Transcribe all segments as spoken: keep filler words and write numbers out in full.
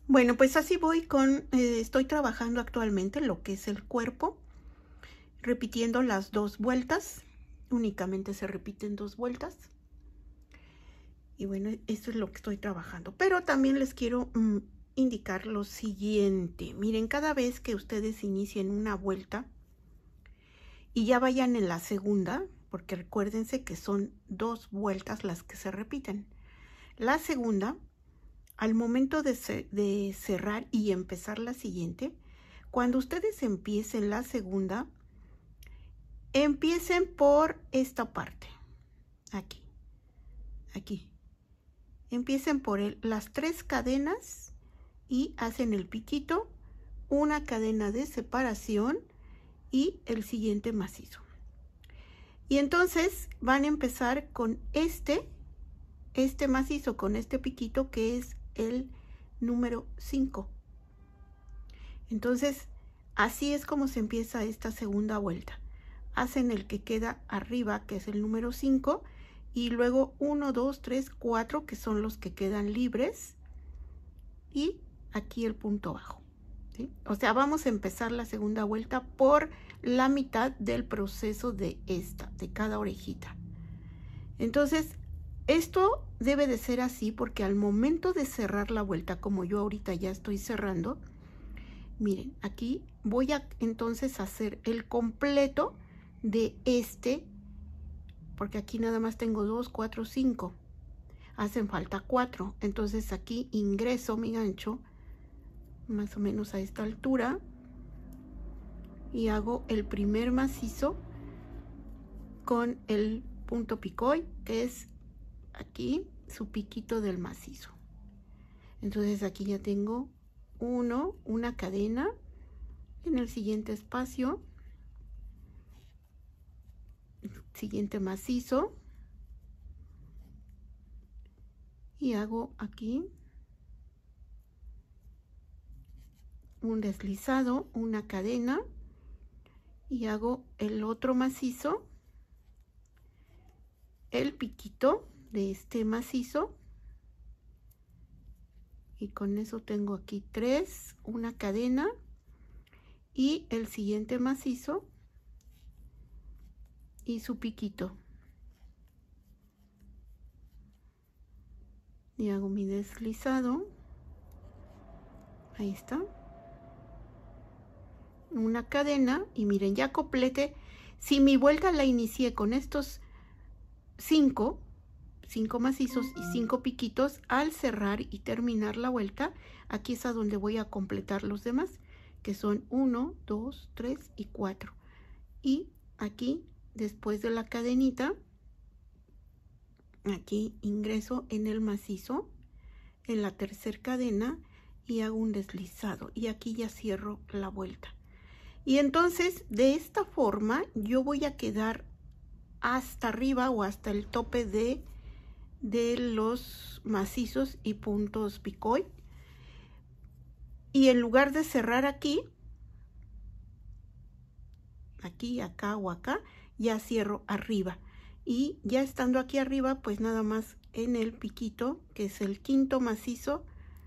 Bueno, pues así voy con, eh, estoy trabajando actualmente lo que es el cuerpo, repitiendo las dos vueltas, únicamente se repiten dos vueltas. Y bueno, esto es lo que estoy trabajando. Pero también les quiero mm, indicar lo siguiente. Miren, cada vez que ustedes inicien una vuelta y ya vayan en la segunda, porque recuérdense que son dos vueltas las que se repiten. La segunda, al momento de, ce de cerrar y empezar la siguiente, cuando ustedes empiecen la segunda, empiecen por esta parte, aquí, aquí. Empiecen por el, las tres cadenas y hacen el piquito, una cadena de separación y el siguiente macizo. Y entonces van a empezar con este, este macizo, con este piquito que es el número cinco. Entonces, así es como se empieza esta segunda vuelta. Hacen el que queda arriba, que es el número cinco, y luego uno, dos, tres, cuatro, que son los que quedan libres, y aquí el punto bajo, ¿sí? O sea, vamos a empezar la segunda vuelta por la mitad del proceso de esta, de cada orejita. Entonces, esto debe de ser así porque al momento de cerrar la vuelta, como yo ahorita ya estoy cerrando, miren, aquí voy a entonces hacer el completo de este, porque aquí nada más tengo dos, cuatro, cinco. Hacen falta cuatro. Entonces aquí ingreso mi gancho más o menos a esta altura y hago el primer macizo con el punto picoy, que es aquí su piquito del macizo. Entonces aquí ya tengo uno, una cadena. En el siguiente espacio, siguiente macizo, y hago aquí un deslizado, una cadena, y hago el otro macizo, el piquito de este macizo, y con eso tengo aquí tres, una cadena y el siguiente macizo y su piquito, y hago mi deslizado, ahí está, una cadena, y miren, ya completé. Si mi vuelta la inicié con estos cinco cinco macizos y cinco piquitos, al cerrar y terminar la vuelta, aquí es a donde voy a completar los demás, que son uno, dos, tres y cuatro. Y aquí, después de la cadenita, aquí ingreso en el macizo, en la tercera cadena, y hago un deslizado, y aquí ya cierro la vuelta. Y entonces, de esta forma, yo voy a quedar hasta arriba o hasta el tope de de los macizos y puntos picoy, y en lugar de cerrar aquí, aquí, acá o acá, ya cierro arriba, y ya estando aquí arriba, pues nada más en el piquito, que es el quinto macizo,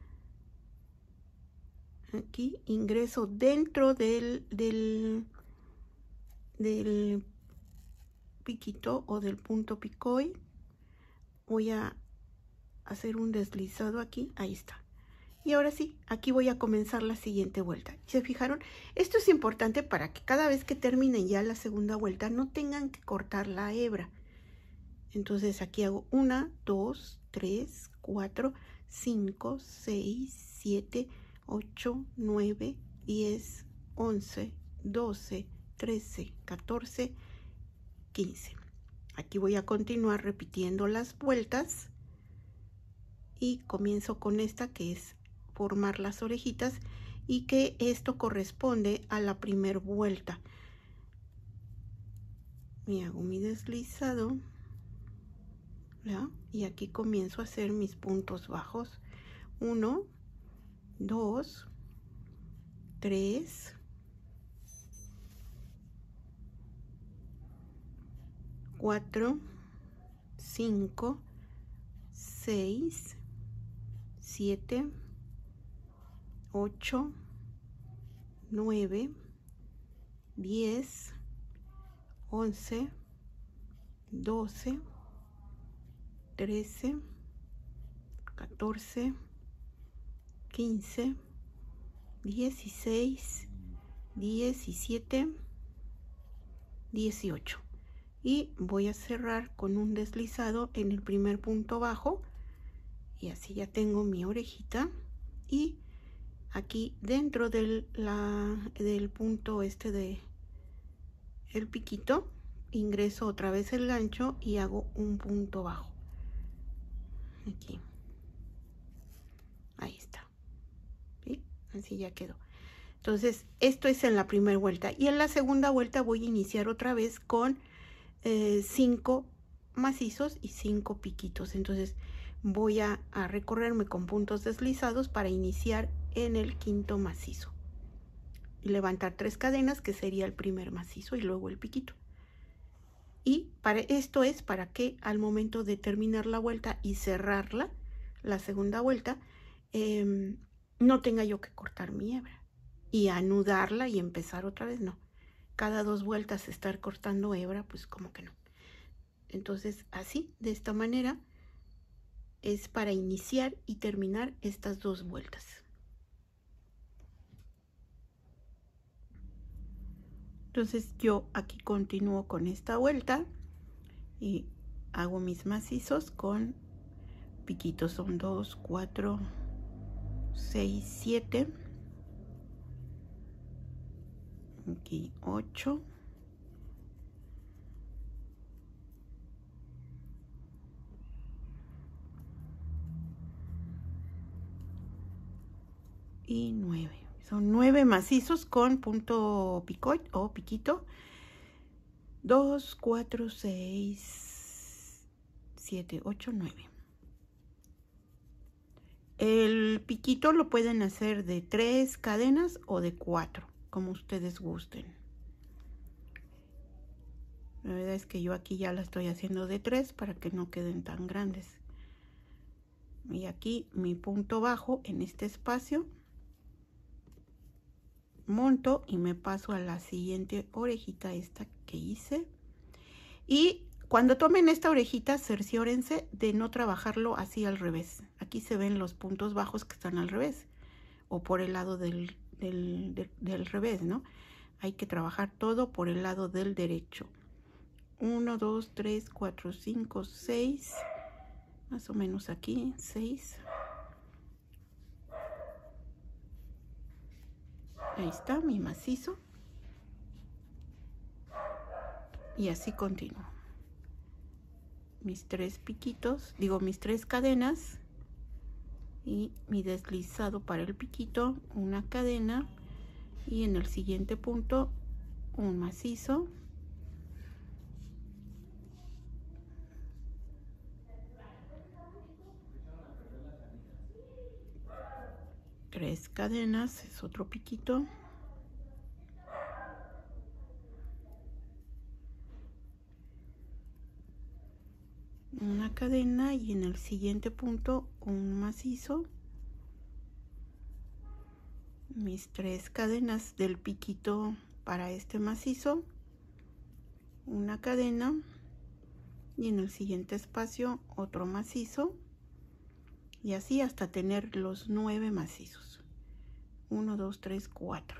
aquí ingreso dentro del, del, del piquito o del punto picoy, voy a hacer un deslizado aquí, ahí está. Y ahora sí, aquí voy a comenzar la siguiente vuelta. ¿Se fijaron? Esto es importante para que cada vez que terminen ya la segunda vuelta no tengan que cortar la hebra. Entonces aquí hago una, dos, tres, cuatro, cinco, seis, siete, ocho, nueve, diez, once, doce, trece, catorce, quince. Aquí voy a continuar repitiendo las vueltas y comienzo con esta, que es formar las orejitas, y que esto corresponde a la primera vuelta. Me hago mi deslizado, ¿ya? Y aquí comienzo a hacer mis puntos bajos. Uno, dos, tres, cuatro, cinco, seis, siete, ocho, nueve, diez, once, doce, trece, catorce, quince, dieciséis, diecisiete, dieciocho. Y voy a cerrar con un deslizado en el primer punto bajo, y así ya tengo mi orejita. Y aquí dentro del, la, del punto este de el piquito, ingreso otra vez el gancho y hago un punto bajo aquí. Ahí está. ¿Sí? Así ya quedó. Entonces esto es en la primera vuelta, y en la segunda vuelta voy a iniciar otra vez con eh, cinco macizos y cinco piquitos. Entonces voy a, a recorrerme con puntos deslizados para iniciar en el quinto macizo y levantar tres cadenas, que sería el primer macizo, y luego el piquito. Y para esto es para que al momento de terminar la vuelta y cerrarla, la segunda vuelta, eh, no tenga yo que cortar mi hebra y anudarla y empezar otra vez. No, cada dos vueltas estar cortando hebra, pues como que no. Entonces así, de esta manera, es para iniciar y terminar estas dos vueltas. Entonces yo aquí continúo con esta vuelta y hago mis macizos con piquitos. Son dos, cuatro, seis, siete, aquí ocho, y nueve. Son nueve macizos con punto picot o piquito. dos, cuatro, seis, siete, ocho, nueve. El piquito lo pueden hacer de tres cadenas o de cuatro, como ustedes gusten. La verdad es que yo aquí ya la estoy haciendo de tres para que no queden tan grandes. Y aquí mi punto bajo en este espacio, monto y me paso a la siguiente orejita, esta que hice. Y cuando tomen esta orejita, cerciórense de no trabajarlo así al revés. Aquí se ven los puntos bajos que están al revés, o por el lado del, del, del, del revés, ¿no? Hay que trabajar todo por el lado del derecho. uno, dos, tres, cuatro, cinco, seis, más o menos aquí, seis. Ahí está mi macizo. Y así continúo. Mis tres piquitos, digo mis tres cadenas, y mi deslizado para el piquito, una cadena, y en el siguiente punto un macizo, tres cadenas, es otro piquito, una cadena, y en el siguiente punto un macizo, mis tres cadenas del piquito para este macizo, una cadena, y en el siguiente espacio otro macizo, y así hasta tener los nueve macizos. uno, dos, tres, cuatro.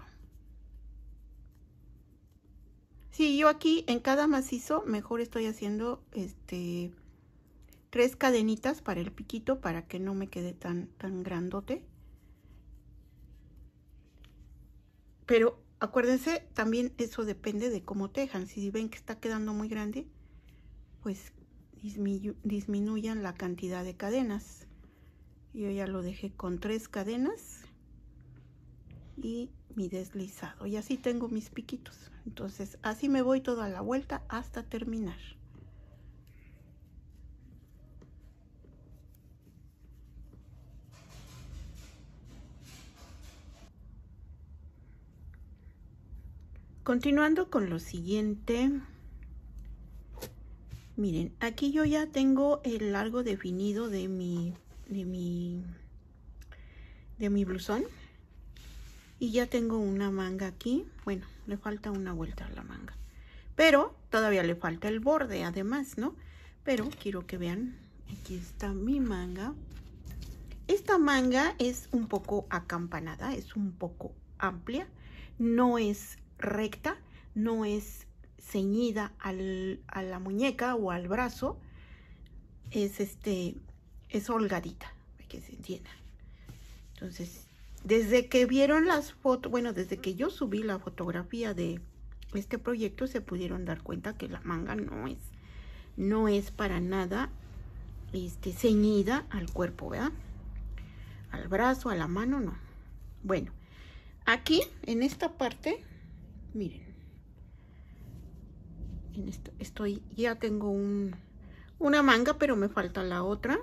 Sí, yo aquí en cada macizo mejor estoy haciendo este tres cadenitas para el piquito, para que no me quede tan, tan grandote. Pero acuérdense, también eso depende de cómo tejan. Si ven que está quedando muy grande, pues disminu disminuyan la cantidad de cadenas. Yo ya lo dejé con tres cadenas y mi deslizado, y así tengo mis piquitos. Entonces así me voy toda la vuelta hasta terminar. Continuando con lo siguiente, miren, aquí yo ya tengo el largo definido de mi de mi de mi blusón. y ya tengo una manga aquí. Bueno, le falta una vuelta a la manga, pero todavía le falta el borde además, ¿no? Pero quiero que vean, aquí está mi manga. Esta manga es un poco acampanada, es un poco amplia, no es recta, no es ceñida al, a la muñeca o al brazo, es este, es holgadita, para que se entienda. Entonces, desde que vieron las fotos, bueno, desde que yo subí la fotografía de este proyecto, se pudieron dar cuenta que la manga no es, no es para nada este, ceñida al cuerpo, ¿verdad? Al brazo, a la mano, no. Bueno, aquí, en esta parte, miren, en esto, estoy, ya tengo un, una manga, pero me falta la otra.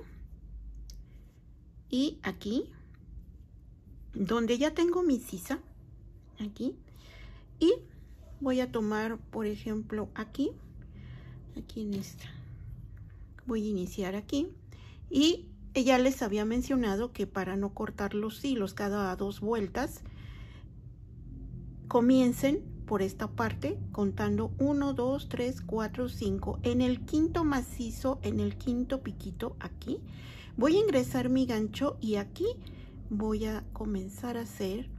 Y aquí, donde ya tengo mi sisa, aquí, y voy a tomar, por ejemplo, aquí, aquí en esta, voy a iniciar aquí, y ya les había mencionado que para no cortar los hilos cada dos vueltas, comiencen por esta parte contando uno, dos, tres, cuatro, cinco. En el quinto macizo, en el quinto piquito aquí, voy a ingresar mi gancho y aquí voy a comenzar a hacer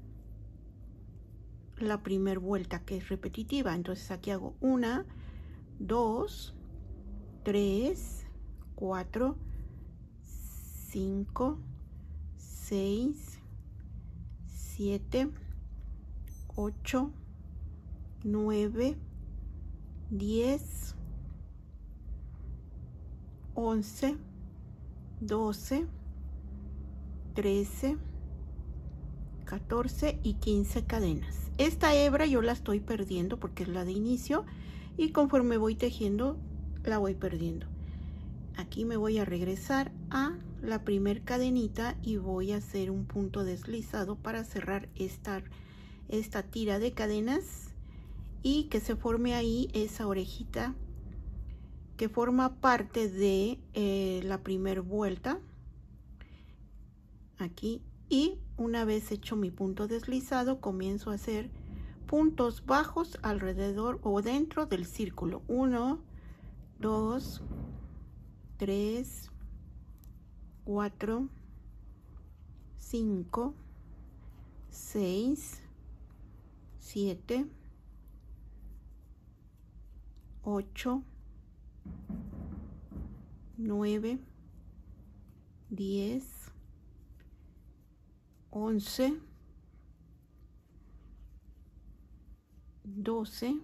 la primera vuelta, que es repetitiva. Entonces aquí hago una, dos, tres, cuatro, cinco, seis, siete, ocho, nueve, diez, once, doce, trece, catorce y quince cadenas. Esta hebra yo la estoy perdiendo porque es la de inicio y conforme voy tejiendo la voy perdiendo. Aquí me voy a regresar a la primer cadenita y voy a hacer un punto deslizado para cerrar esta, esta tira de cadenas y que se forme ahí esa orejita que forma parte de eh, la primera vuelta aquí. Y una vez hecho mi punto deslizado, comienzo a hacer puntos bajos alrededor o dentro del círculo. uno, dos, tres, cuatro, cinco, seis, siete, ocho, nueve, diez, once, doce,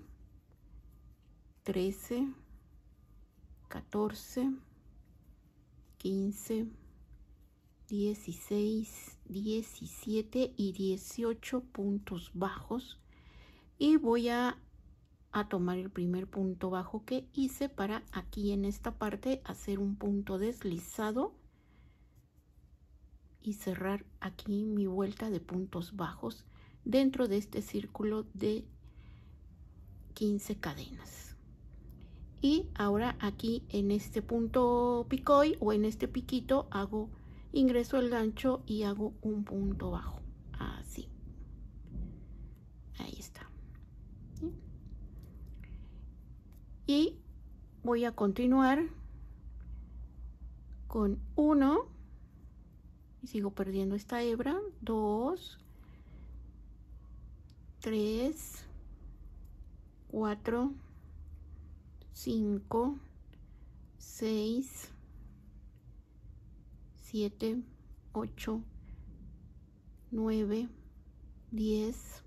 trece, catorce, quince, dieciséis, diecisiete y dieciocho puntos bajos, y voy a, a tomar el primer punto bajo que hice para aquí en esta parte hacer un punto deslizado y cerrar aquí mi vuelta de puntos bajos dentro de este círculo de quince cadenas. Y ahora aquí en este punto picoy o en este piquito hago, ingreso el gancho y hago un punto bajo, así. Ahí está. ¿Sí? Y voy a continuar con uno y sigo perdiendo esta hebra, dos, tres, cuatro, cinco, seis, siete, ocho, nueve, diez,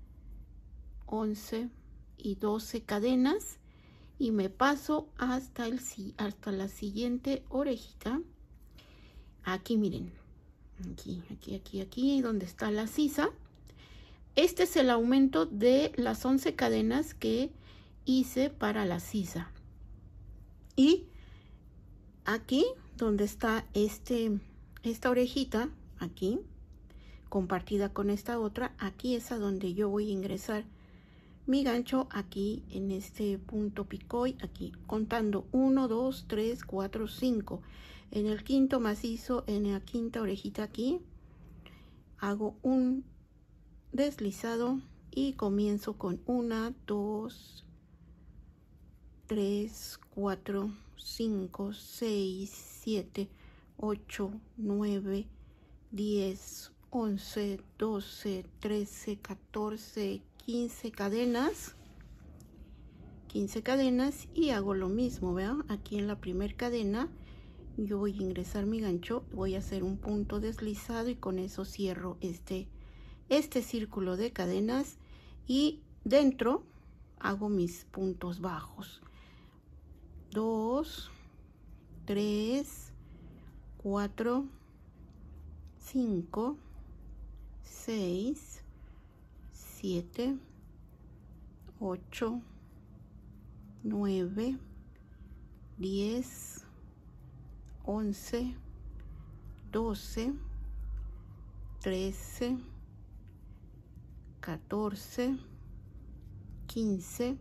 once y doce cadenas y me paso hasta, el, hasta la siguiente orejita. Aquí miren, aquí, aquí, aquí, aquí, donde está la sisa. Este es el aumento de las once cadenas que hice para la sisa. Y aquí donde está este, esta orejita, aquí, compartida con esta otra, aquí es a donde yo voy a ingresar mi gancho, aquí en este punto picoy, aquí, contando uno, dos, tres, cuatro, cinco. En el quinto macizo, en la quinta orejita aquí, hago un deslizado y comienzo con una, dos, tres, cuatro, cinco, seis, siete, ocho, nueve, diez, once, doce, trece, catorce, quince cadenas. quince cadenas y hago lo mismo, vean, aquí en la primera cadena yo voy a ingresar mi gancho, voy a hacer un punto deslizado y con eso cierro este este círculo de cadenas y dentro hago mis puntos bajos. dos, tres, cuatro, cinco, seis, siete, ocho, nueve, diez, once, doce, trece, catorce, quince,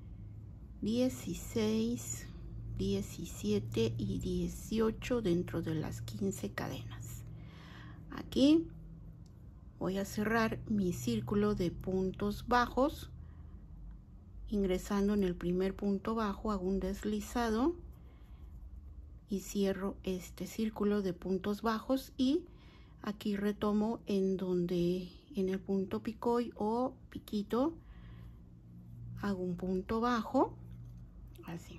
dieciséis, diecisiete y dieciocho dentro de las quince cadenas. Aquí voy a cerrar mi círculo de puntos bajos. Ingresando en el primer punto bajo, hago un deslizado y cierro este círculo de puntos bajos y aquí retomo en donde en el punto picoy o piquito hago un punto bajo así,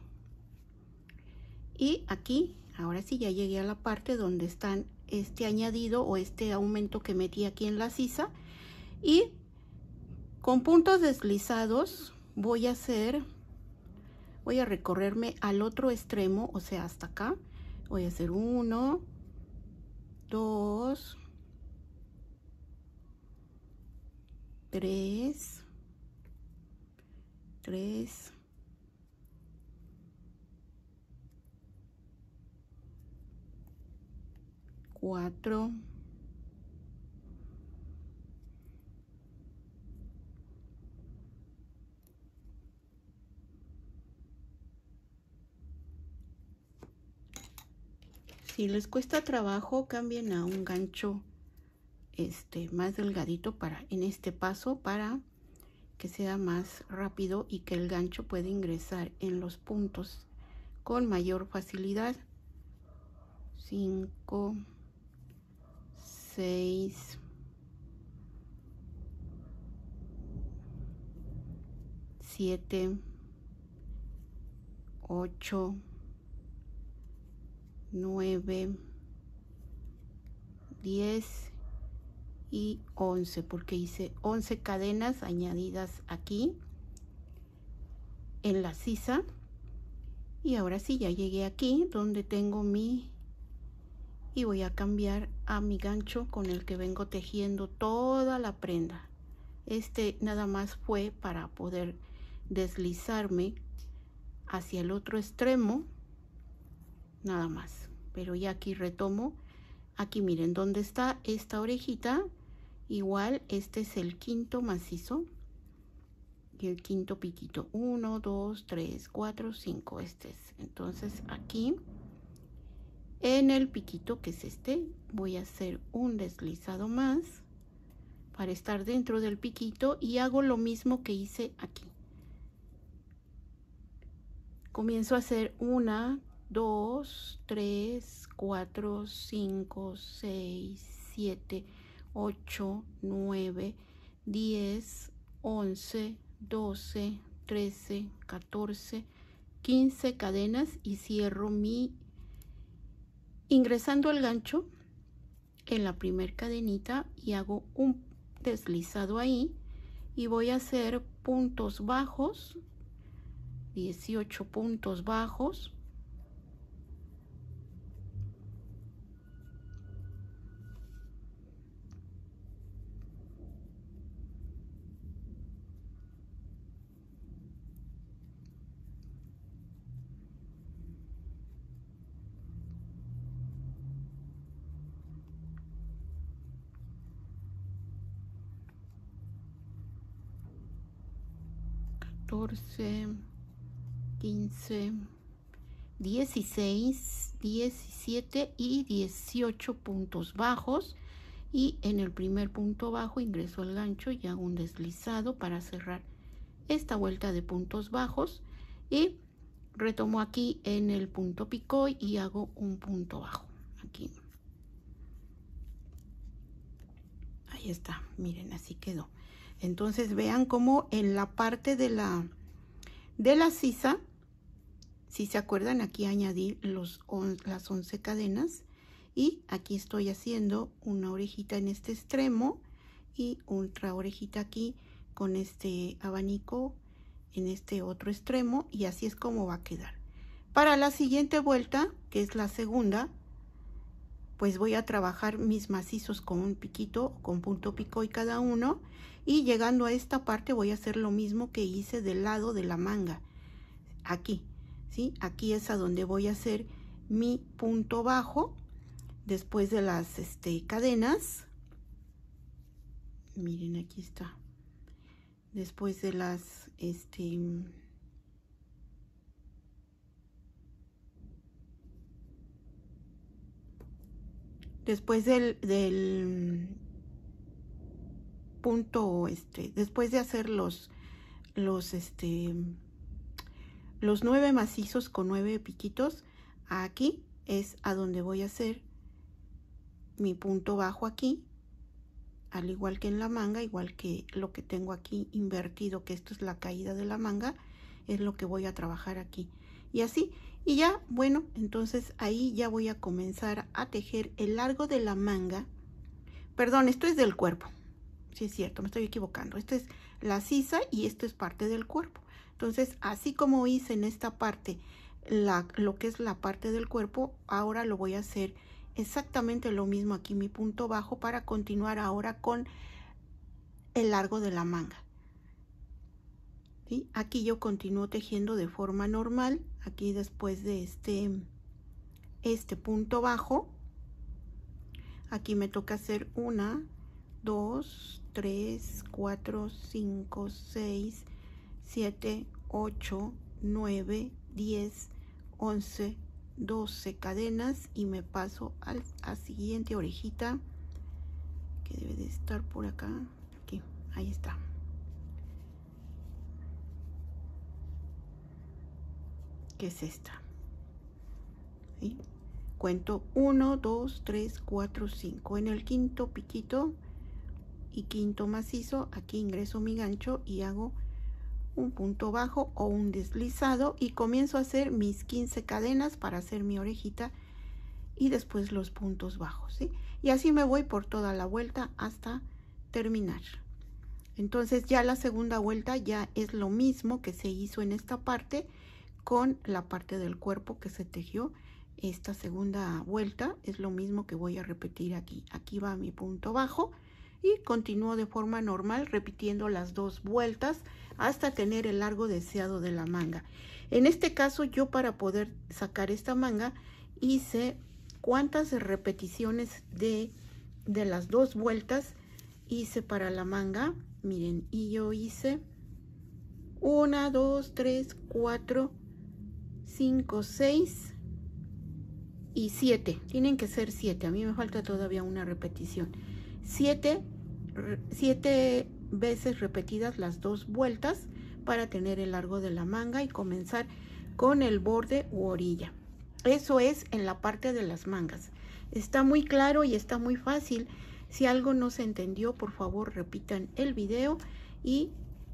y aquí ahora sí ya llegué a la parte donde están este añadido o este aumento que metí aquí en la sisa y con puntos deslizados voy a hacer voy a recorrerme al otro extremo, o sea hasta acá. Voy a hacer uno, dos, tres, tres, cuatro, si les cuesta trabajo, cambien a un gancho este más delgadito para en este paso para que sea más rápido y que el gancho pueda ingresar en los puntos con mayor facilidad. cinco, seis, siete, ocho, nueve, diez y once, porque hice once cadenas añadidas aquí en la sisa. Y ahora sí ya llegué aquí donde tengo mi y voy a cambiar a mi gancho con el que vengo tejiendo toda la prenda. Este nada más fue para poder deslizarme hacia el otro extremo, nada más. Pero ya aquí retomo. Aquí miren dónde está esta orejita, igual este es el quinto macizo y el quinto piquito, uno, dos, tres, cuatro, cinco, este es. Entonces aquí en el piquito que es este voy a hacer un deslizado más para estar dentro del piquito y hago lo mismo que hice aquí. Comienzo a hacer una, dos, tres, cuatro, cinco, seis, siete, ocho, nueve, diez, once, doce, trece, catorce, quince cadenas y cierro mi ingresando el gancho en la primer cadenita y hago un deslizado ahí y voy a hacer puntos bajos, dieciocho puntos bajos, catorce, quince, dieciséis, diecisiete y dieciocho puntos bajos y en el primer punto bajo ingreso el gancho y hago un deslizado para cerrar esta vuelta de puntos bajos y retomo aquí en el punto picoy y hago un punto bajo aquí. Ahí está, miren, así quedó. Entonces vean cómo en la parte de la de la sisa, si se acuerdan, aquí añadí los on, las once cadenas y aquí estoy haciendo una orejita en este extremo y otra orejita aquí con este abanico en este otro extremo, y así es como va a quedar. Para la siguiente vuelta, que es la segunda, pues voy a trabajar mis macizos con un piquito, con punto picoy cada uno, y llegando a esta parte voy a hacer lo mismo que hice del lado de la manga. Aquí, ¿sí? Aquí es a donde voy a hacer mi punto bajo después de las este, cadenas. Miren, aquí está. Después de las este después del, del punto este después de hacer los los este los nueve macizos con nueve piquitos, aquí es a donde voy a hacer mi punto bajo aquí, al igual que en la manga, igual que lo que tengo aquí invertido, que esto es la caída de la manga, es lo que voy a trabajar aquí. Y así, y ya, bueno, entonces ahí ya voy a comenzar a tejer el largo de la manga. Perdón, esto es del cuerpo. Sí, es cierto, me estoy equivocando. Esto es la sisa y esto es parte del cuerpo. Entonces, así como hice en esta parte la, lo que es la parte del cuerpo, ahora lo voy a hacer exactamente lo mismo aquí, mi punto bajo, para continuar ahora con el largo de la manga. ¿Sí? Aquí yo continúo tejiendo de forma normal. Aquí después de este, este punto bajo, aquí me toca hacer una, dos, tres, cuatro, cinco, seis, siete, ocho, nueve, diez, once, doce cadenas y me paso al, a siguiente orejita que debe de estar por acá. Aquí, ahí está. Que es esta. ¿Sí? Cuento uno, dos, tres, cuatro, cinco. En el quinto piquito y quinto macizo, aquí ingreso mi gancho y hago un punto bajo o un deslizado y comienzo a hacer mis quince cadenas para hacer mi orejita y después los puntos bajos, ¿sí? Y así me voy por toda la vuelta hasta terminar. Entonces ya la segunda vuelta ya es lo mismo que se hizo en esta parte con la parte del cuerpo que se tejió. Esta segunda vuelta es lo mismo que voy a repetir aquí. Aquí va mi punto bajo y continúo de forma normal repitiendo las dos vueltas hasta tener el largo deseado de la manga. En este caso yo, para poder sacar esta manga, hice cuántas repeticiones de, de las dos vueltas hice para la manga. Miren, y yo hice una, dos, tres, cuatro, cinco, seis y siete. Tienen que ser siete. A mí me falta todavía una repetición. Siete, siete veces repetidas las dos vueltas para tener el largo de la manga y comenzar con el borde u orilla. Eso es en la parte de las mangas. Está muy claro y está muy fácil. Si algo no se entendió, por favor repitan el video y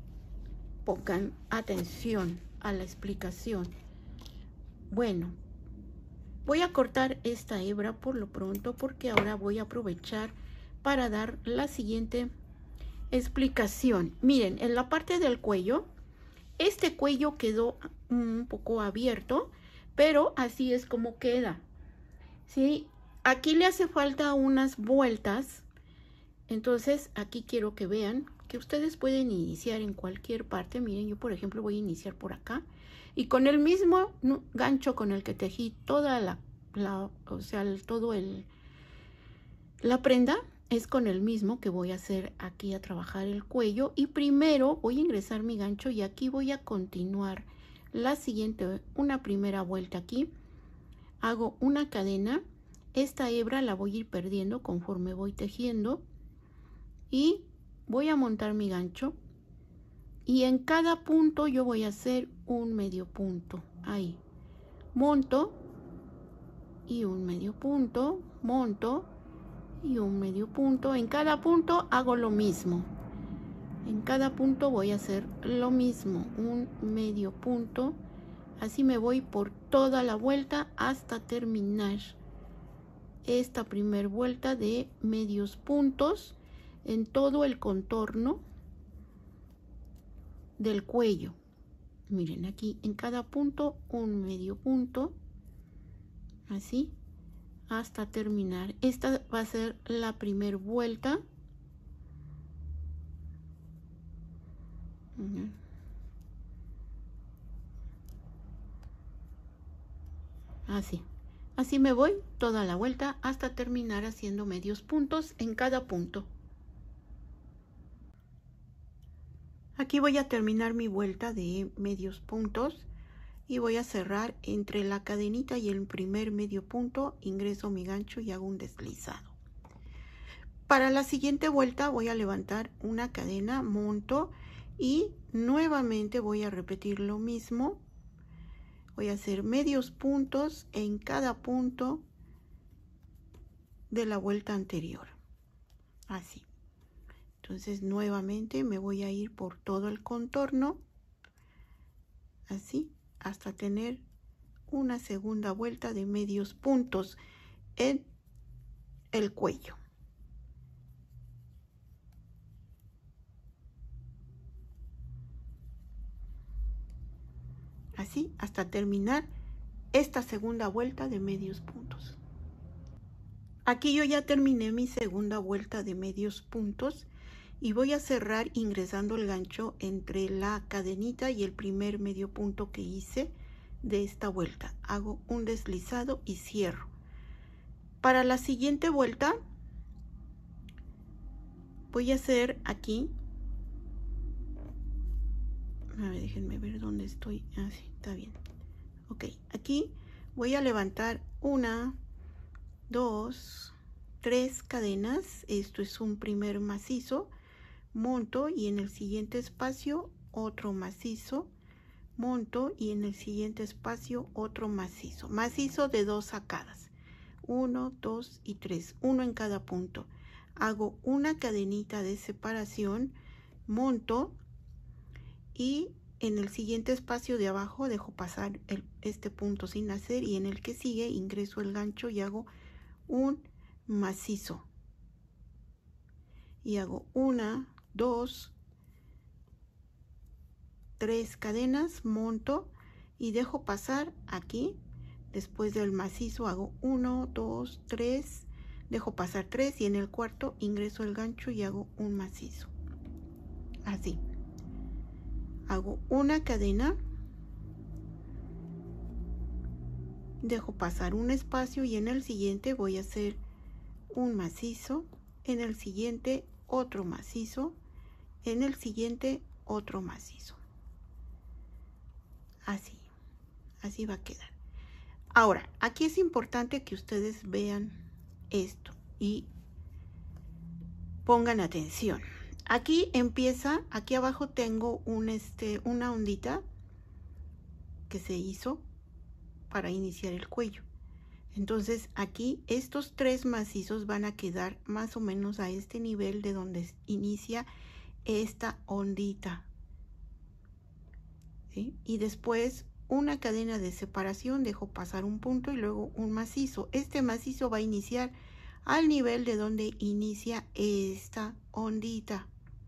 pongan atención a la explicación. Bueno, voy a cortar esta hebra por lo pronto porque ahora voy a aprovechar para dar la siguiente explicación. Miren, en la parte del cuello, este cuello quedó un poco abierto, pero así es como queda. ¿Sí? Aquí le hace falta unas vueltas. Entonces aquí quiero que vean que ustedes pueden iniciar en cualquier parte. Miren, yo por ejemplo voy a iniciar por acá y con el mismo gancho con el que tejí toda la, la o sea, el, todo el la prenda, es con el mismo que voy a hacer aquí a trabajar el cuello. Y primero voy a ingresar mi gancho y aquí voy a continuar la siguiente, una primera vuelta aquí, hago una cadena esta hebra la voy a ir perdiendo conforme voy tejiendo y voy a montar mi gancho y en cada punto yo voy a hacer un medio punto. Ahí monto y un medio punto, monto y un medio punto. En cada punto hago lo mismo. En cada punto voy a hacer lo mismo, un medio punto. Así me voy por toda la vuelta hasta terminar esta primera vuelta de medios puntos en todo el contorno del cuello. Miren, aquí en cada punto un medio punto, así hasta terminar. Esta va a ser la primera vuelta. Así, así me voy toda la vuelta hasta terminar haciendo medios puntos en cada punto. Aquí voy a terminar mi vuelta de medios puntos y voy a cerrar entre la cadenita y el primer medio punto, ingreso mi gancho y hago un deslizado. Para la siguiente vuelta voy a levantar una cadena, monto y nuevamente voy a repetir lo mismo. Voy a hacer medios puntos en cada punto de la vuelta anterior. Así. Entonces nuevamente me voy a ir por todo el contorno. Así. Hasta tener una segunda vuelta de medios puntos en el cuello. Así hasta terminar esta segunda vuelta de medios puntos. Aquí yo ya terminé mi segunda vuelta de medios puntos y voy a cerrar ingresando el gancho entre la cadenita y el primer medio punto que hice de esta vuelta. Hago un deslizado y cierro. Para la siguiente vuelta voy a hacer aquí, a ver, déjenme ver dónde estoy. Ah, sí, está bien. Ok, aquí voy a levantar una, dos, tres cadenas. Esto es un primer macizo. Monto y en el siguiente espacio otro macizo. Monto y en el siguiente espacio otro macizo. Macizo de dos sacadas. Uno, dos y tres. Uno en cada punto. Hago una cadenita de separación. Monto. Y en el siguiente espacio de abajo dejo pasar el, este punto sin hacer y en el que sigue ingreso el gancho y hago un macizo. Y hago una, dos, tres cadenas, monto y dejo pasar aquí. Después del macizo hago uno, dos, tres, dejo pasar tres y en el cuarto ingreso el gancho y hago un macizo. Así. Hago una cadena, dejo pasar un espacio y en el siguiente voy a hacer un macizo, en el siguiente otro macizo, en el siguiente otro macizo. Así, así va a quedar. Ahora, aquí es importante que ustedes vean esto y pongan atención. Aquí empieza, aquí abajo tengo un, este, una ondita que se hizo para iniciar el cuello. Entonces aquí estos tres macizos van a quedar más o menos a este nivel de donde inicia esta ondita. ¿Sí? Y después una cadena de separación, dejo pasar un punto y luego un macizo. Este macizo va a iniciar al nivel de donde inicia esta ondita.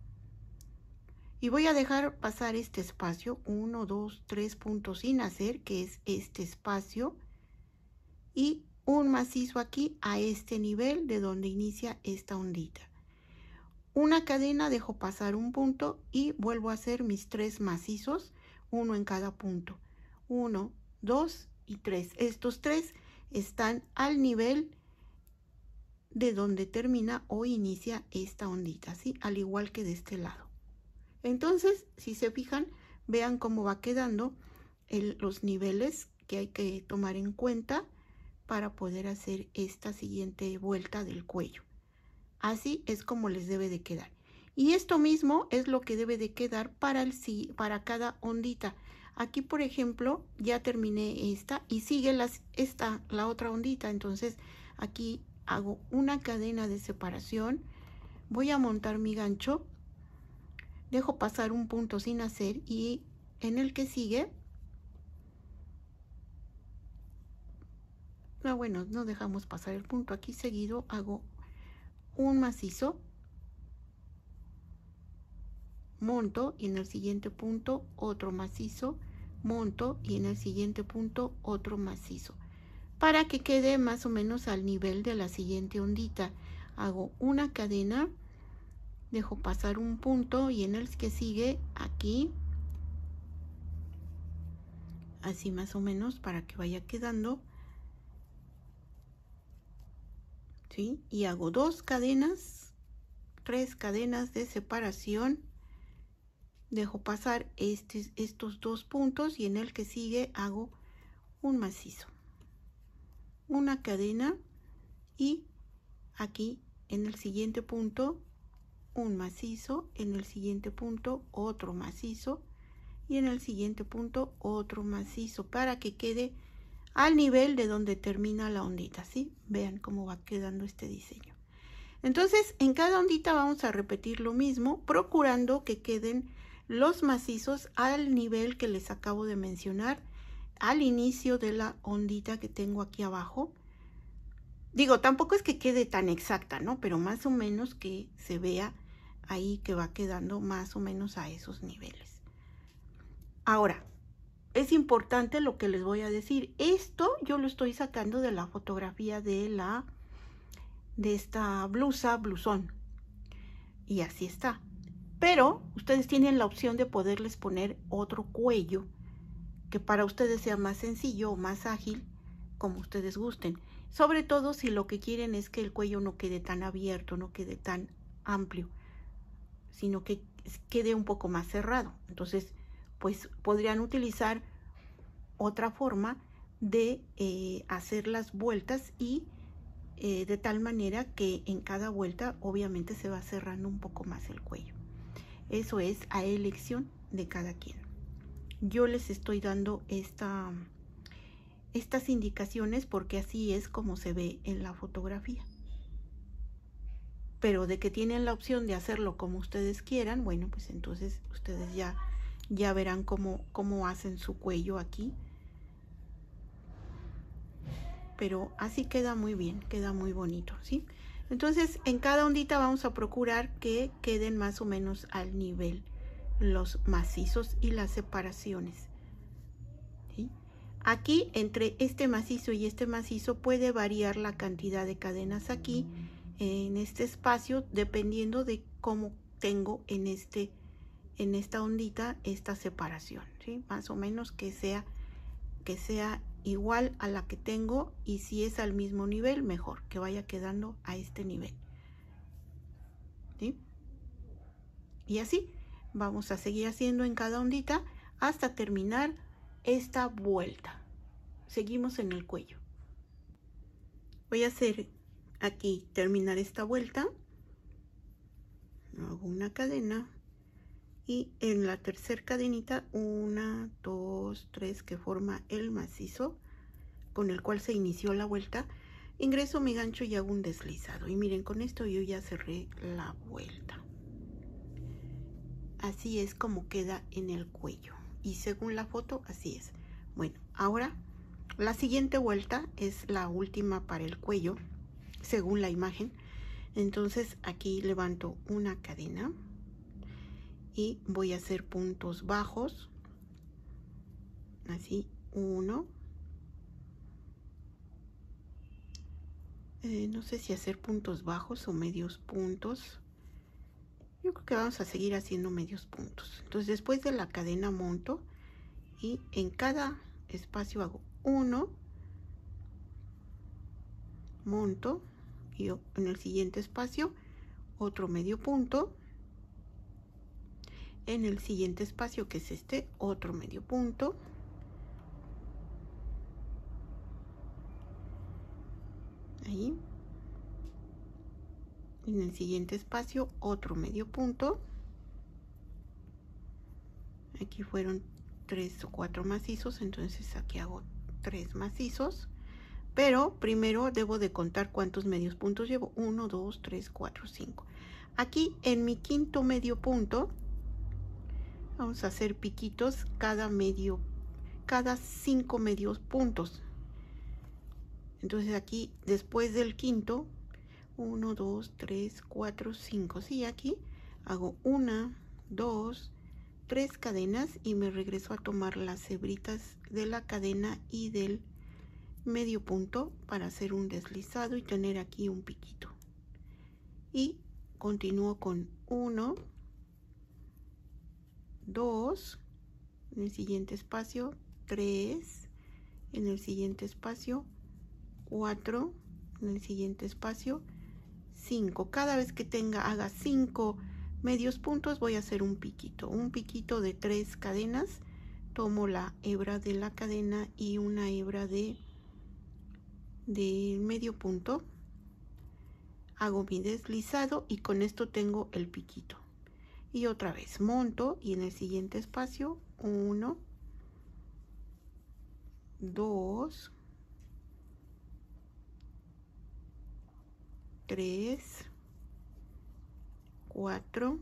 Y voy a dejar pasar este espacio, uno, dos, tres puntos sin hacer, que es este espacio. Y un macizo aquí a este nivel de donde inicia esta ondita. Una cadena, dejo pasar un punto y vuelvo a hacer mis tres macizos, uno en cada punto. Uno, dos y tres. Estos tres están al nivel de donde termina o inicia esta ondita, ¿sí? Al igual que de este lado. Entonces, si se fijan, vean cómo va quedando el, los niveles que hay que tomar en cuenta para poder hacer esta siguiente vuelta del cuello. Así es como les debe de quedar. Y esto mismo es lo que debe de quedar para, el, para cada ondita. Aquí, por ejemplo, ya terminé esta y sigue las, esta, la otra ondita. Entonces, aquí hago una cadena de separación. Voy a montar mi gancho. Dejo pasar un punto sin hacer y en el que sigue... No, bueno, no dejamos pasar el punto. Aquí seguido hago un macizo. Monto y en el siguiente punto otro macizo, monto y en el siguiente punto otro macizo, para que quede más o menos al nivel de la siguiente ondita. Hago una cadena, dejo pasar un punto y en el que sigue aquí, así más o menos para que vaya quedando, ¿sí? Y hago dos cadenas, tres cadenas de separación. Dejo pasar este, estos dos puntos y en el que sigue hago un macizo, una cadena y aquí en el siguiente punto un macizo, en el siguiente punto otro macizo y en el siguiente punto otro macizo para que quede al nivel de donde termina la ondita, ¿sí? Vean cómo va quedando este diseño. Entonces en cada ondita vamos a repetir lo mismo, procurando que queden los macizos al nivel que les acabo de mencionar al inicio de la ondita que tengo aquí abajo. Digo, tampoco es que quede tan exacta, ¿no? Pero más o menos que se vea ahí que va quedando más o menos a esos niveles. Ahora, es importante lo que les voy a decir. Esto yo lo estoy sacando de la fotografía de la de esta blusa, blusón. Y así está. Pero ustedes tienen la opción de poderles poner otro cuello que para ustedes sea más sencillo o más ágil, como ustedes gusten. Sobre todo si lo que quieren es que el cuello no quede tan abierto, no quede tan amplio, sino que quede un poco más cerrado. Entonces, pues podrían utilizar otra forma de eh, hacer las vueltas y eh, de tal manera que en cada vuelta obviamente se va cerrando un poco más el cuello. Eso es a elección de cada quien. Yo les estoy dando esta, estas indicaciones porque así es como se ve en la fotografía. Pero de que tienen la opción de hacerlo como ustedes quieran, bueno, pues entonces ustedes ya, ya verán cómo, cómo hacen su cuello aquí. Pero así queda muy bien, queda muy bonito, ¿sí? Entonces, en cada ondita vamos a procurar que queden más o menos al nivel los macizos y las separaciones, ¿sí? Aquí, entre este macizo y este macizo, puede variar la cantidad de cadenas aquí, en este espacio, dependiendo de cómo tengo en, este, en esta ondita esta separación, ¿sí? Más o menos que sea, que sea igual a la que tengo, y si es al mismo nivel, mejor, que vaya quedando a este nivel, ¿sí? Y así vamos a seguir haciendo en cada ondita hasta terminar esta vuelta. Seguimos en el cuello. Voy a hacer aquí, terminar esta vuelta, hago una cadena y en la tercera cadenita una, dos, tres que forma el macizo con el cual se inició la vuelta, ingreso mi gancho y hago un deslizado. Y miren, con esto yo ya cerré la vuelta. Así es como queda en el cuello. Y según la foto, así es. Bueno, ahora la siguiente vuelta es la última para el cuello, según la imagen. Entonces aquí levanto una cadena y voy a hacer puntos bajos. Así, uno. Eh, no sé si hacer puntos bajos o medios puntos. Yo creo que vamos a seguir haciendo medios puntos. Entonces después de la cadena monto y en cada espacio hago uno, monto y en el siguiente espacio otro medio punto, en el siguiente espacio que es este otro medio punto, ahí. En el siguiente espacio otro medio punto. Aquí fueron tres o cuatro macizos, entonces aquí hago tres macizos, pero primero debo de contar cuántos medios puntos llevo. Uno, dos, tres, cuatro, cinco. Aquí en mi quinto medio punto vamos a hacer piquitos cada medio, cada cinco medios puntos. Entonces aquí después del quinto, uno, dos, tres, cuatro, cinco. Sí, aquí hago una, dos, tres cadenas y me regreso a tomar las hebritas de la cadena y del medio punto para hacer un deslizado y tener aquí un piquito. Y continúo con uno, dos, en el siguiente espacio tres, en el siguiente espacio cuatro, en el siguiente espacio cinco. Cada vez que tenga haga cinco medios puntos voy a hacer un piquito, un piquito de tres cadenas. Tomo la hebra de la cadena y una hebra de de medio punto, hago mi deslizado y con esto tengo el piquito. Y otra vez monto y en el siguiente espacio uno, dos, tres, cuatro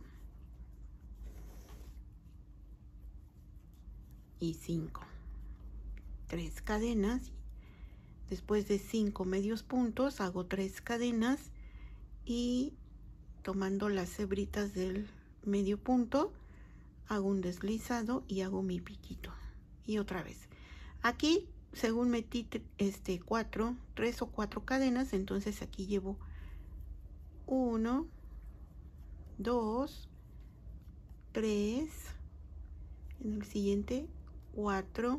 y cinco. Tres cadenas. Después de cinco medios puntos hago tres cadenas y tomando las hebritas del medio punto hago un deslizado y hago mi piquito. Y otra vez aquí, según metí este cuatro, tres o cuatro cadenas, entonces aquí llevo uno, dos, tres, en el siguiente cuatro,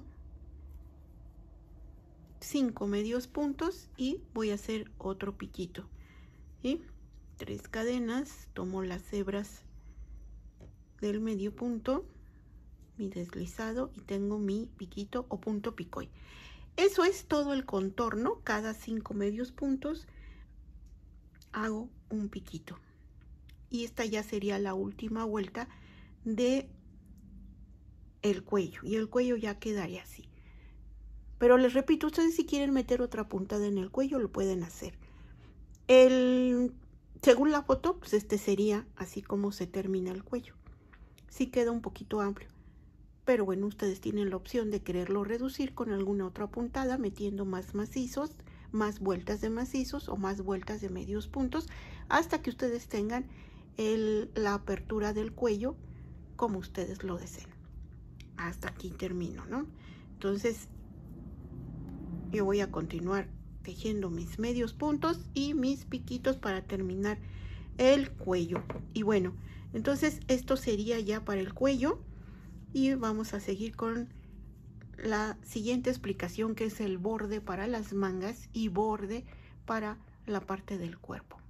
cinco medios puntos y voy a hacer otro piquito. ¿Sí? Tres cadenas, tomo las hebras del medio punto, mi deslizado y tengo mi piquito o punto picoy. Eso es todo el contorno. Cada cinco medios puntos hago un piquito y esta ya sería la última vuelta de el cuello y el cuello ya quedaría así. Pero les repito, ustedes si quieren meter otra puntada en el cuello lo pueden hacer. El, según la foto, pues este sería así como se termina el cuello. Sí queda un poquito amplio, pero bueno, ustedes tienen la opción de quererlo reducir con alguna otra puntada, metiendo más macizos, más vueltas de macizos o más vueltas de medios puntos, hasta que ustedes tengan el, la apertura del cuello como ustedes lo deseen. Hasta aquí termino, ¿no? Entonces yo voy a continuar tejiendo mis medios puntos y mis piquitos para terminar el cuello. Y bueno, entonces esto sería ya para el cuello y vamos a seguir con la siguiente explicación, que es el borde para las mangas y borde para la parte del cuerpo.